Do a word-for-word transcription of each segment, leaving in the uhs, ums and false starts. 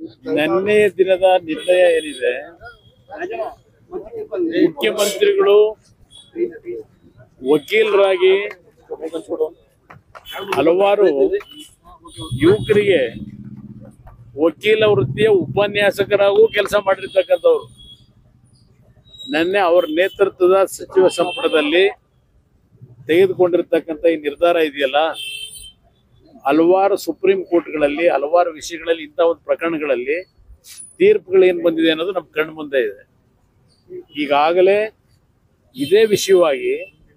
ನಿನ್ನೆ ದಿನದ ನಿರ್ಣಯ ಏನಿದೆ, ಮುಖ್ಯಮಂತ್ರಿಗಳು ವಕೀಲರಾಗಿ ಹಲವಾರು ಯುವಕರಿಗೆ ವಕೀಲ ವೃತ್ತಿಯ ಉಪನ್ಯಾಸಕರಾಗೂ ಕೆಲಸ ಮಾಡಿರ್ತಕ್ಕಂಥವ್ರು. ನಿನ್ನೆ ಅವರ ನೇತೃತ್ವದ ಸಚಿವ ಸಂಪುಟದಲ್ಲಿ ತೆಗೆದುಕೊಂಡಿರ್ತಕ್ಕಂಥ ಈ ನಿರ್ಧಾರ ಇದೆಯಲ್ಲ, ಹಲವಾರು ಸುಪ್ರೀಂ ಕೋರ್ಟ್ಗಳಲ್ಲಿ ಹಲವಾರು ವಿಷಯಗಳಲ್ಲಿ ಇಂಥ ಒಂದು ಪ್ರಕರಣಗಳಲ್ಲಿ ತೀರ್ಪುಗಳು ಏನು ಬಂದಿದೆ ಅನ್ನೋದು ನಮ್ಮ ಕಣ್ಣು ಮುಂದೆ ಇದೆ. ಈಗಾಗಲೇ ಇದೇ ವಿಷಯವಾಗಿ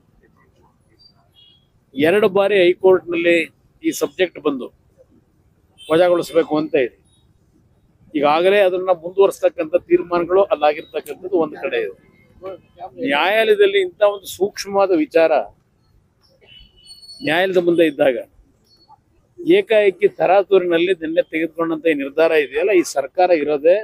ಎರಡು ಬಾರಿ ಹೈಕೋರ್ಟ್ನಲ್ಲಿ ಈ ಸಬ್ಜೆಕ್ಟ್ ಬಂದು ವಜಾಗೊಳಿಸಬೇಕು ಅಂತ ಇದೆ. ಈಗಾಗಲೇ ಅದನ್ನ ಮುಂದುವರಿಸತಕ್ಕಂಥ ತೀರ್ಮಾನಗಳು ಅಲ್ಲಾಗಿರ್ತಕ್ಕಂಥದ್ದು ಒಂದು ಕಡೆ ಇದೆ. ನ್ಯಾಯಾಲಯದಲ್ಲಿ ಇಂಥ ಒಂದು ಸೂಕ್ಷ್ಮವಾದ ವಿಚಾರ ನ್ಯಾಯಾಲಯದ ಮುಂದೆ ಇದ್ದಾಗ ಏಕಾಏಕಿ ತರಾತುರಿನಲ್ಲಿ ನಿನ್ನೆ ತೆಗೆದುಕೊಂಡಂತ ಈ ನಿರ್ಧಾರ ಇದೆಯಲ್ಲ, ಈ ಸರ್ಕಾರ ಇರೋದೇ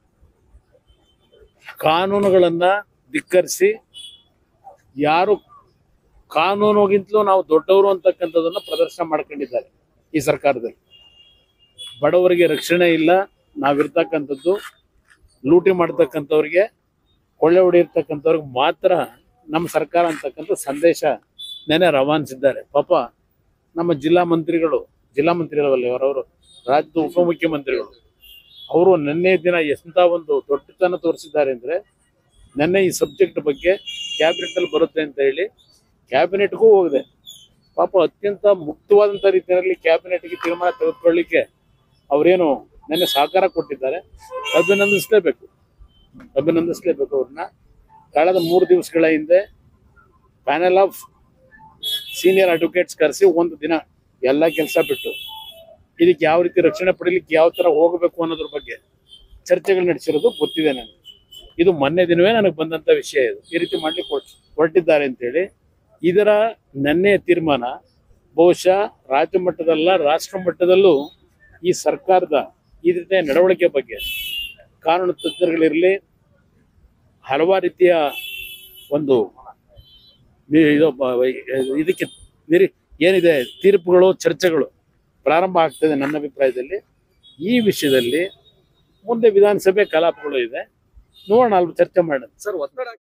ಕಾನೂನುಗಳನ್ನ ಧಿಕ್ಕರಿಸಿ, ಯಾರು ಕಾನೂನಿಗಿಂತಲೂ ನಾವು ದೊಡ್ಡವರು ಅಂತಕ್ಕಂಥದನ್ನ ಪ್ರದರ್ಶನ ಮಾಡ್ಕೊಂಡಿದ್ದಾರೆ. ಈ ಸರ್ಕಾರದಲ್ಲಿ ಬಡವರಿಗೆ ರಕ್ಷಣೆ ಇಲ್ಲ, ನಾವಿರ್ತಕ್ಕಂಥದ್ದು ಲೂಟಿ ಮಾಡ್ತಕ್ಕಂಥವ್ರಿಗೆ, ಕೊಳ್ಳೆ ಹೊಡೆಯಿರ್ತಕ್ಕಂಥವ್ರಿಗೆ ಮಾತ್ರ ನಮ್ಮ ಸರ್ಕಾರ ಅಂತಕ್ಕಂಥ ಸಂದೇಶ ನೆನೆ ರವಾನಿಸಿದ್ದಾರೆ. ಪಾಪ ನಮ್ಮ ಜಿಲ್ಲಾ ಮಂತ್ರಿಗಳು, ಜಿಲ್ಲಾ ಮಂತ್ರಿಗಳಲ್ಲ ಅವರವರು, ರಾಜ್ಯದ ಉಪಮುಖ್ಯಮಂತ್ರಿಗಳು, ಅವರು ನಿನ್ನೆ ದಿನ ಎಂಥ ಒಂದು ದೊಡ್ಡತನ ತೋರಿಸಿದ್ದಾರೆ ಅಂದರೆ, ನಿನ್ನೆ ಈ ಸಬ್ಜೆಕ್ಟ್ ಬಗ್ಗೆ ಕ್ಯಾಬಿನೆಟಲ್ಲಿ ಬರುತ್ತೆ ಅಂತ ಹೇಳಿ ಕ್ಯಾಬಿನೆಟ್ಗೂ ಹೋಗಿದೆ. ಪಾಪ ಅತ್ಯಂತ ಮುಕ್ತವಾದಂಥ ರೀತಿಯಲ್ಲಿ ಕ್ಯಾಬಿನೆಟ್ಗೆ ತೀರ್ಮಾನ ತೆಗೆದುಕೊಳ್ಳಿಕ್ಕೆ ಅವರೇನು ನಿನ್ನೆ ಸಹಕಾರ ಕೊಟ್ಟಿದ್ದಾರೆ. ಅಭಿನಂದಿಸಲೇಬೇಕು ಅಭಿನಂದಿಸಲೇಬೇಕು ಅವ್ರನ್ನ. ಕಳೆದ ಮೂರು ದಿವಸಗಳ ಹಿಂದೆ ಪ್ಯಾನೆಲ್ ಆಫ್ ಸೀನಿಯರ್ ಅಡ್ವೊಕೇಟ್ಸ್ ಕರೆಸಿ ಒಂದು ದಿನ ಎಲ್ಲ ಕೆಲಸ ಬಿಟ್ಟು ಇದಕ್ಕೆ ಯಾವ ರೀತಿ ರಕ್ಷಣೆ ಪಡೀಲಿಕ್ಕೆ ಯಾವ ಥರ ಹೋಗಬೇಕು ಅನ್ನೋದ್ರ ಬಗ್ಗೆ ಚರ್ಚೆಗಳು ನಡೆಸಿರೋದು ಗೊತ್ತಿದೆ ನನಗೆ. ಇದು ಮೊನ್ನೆ ದಿನವೇ ನನಗೆ ಬಂದಂಥ ವಿಷಯ. ಇದು ಈ ರೀತಿ ಮಾಡ್ಲಿಕ್ಕೆ ಹೊರಟಿದ್ದಾರೆ ಅಂತೇಳಿ ಇದರ ನೆನ್ನೆ ತೀರ್ಮಾನ ಬಹುಶಃ ರಾಜ್ಯ ಮಟ್ಟದಲ್ಲ ರಾಷ್ಟ್ರ ಮಟ್ಟದಲ್ಲೂ ಈ ಸರ್ಕಾರದ ಈ ರೀತಿಯ ನಡವಳಿಕೆ ಬಗ್ಗೆ ಕಾನೂನು ತಜ್ಞರುಗಳಿರಲಿ, ಹಲವಾರು ರೀತಿಯ ಒಂದು ಇದು ಇದಕ್ಕೆ ನಿರಿ ಏನಿದೆ ತೀರ್ಪುಗಳು, ಚರ್ಚೆಗಳು ಪ್ರಾರಂಭ ಆಗ್ತದೆ. ನನ್ನ ಅಭಿಪ್ರಾಯದಲ್ಲಿ ಈ ವಿಷಯದಲ್ಲಿ ಮುಂದೆ ವಿಧಾನಸಭೆ ಕಲಾಪಗಳು ಇದೆ, ನೋಡೋಣ, ಅಲ್ಲಿ ಚರ್ಚೆ ಮಾಡೋಣ. ಸರ್ ಒತ್ತಡ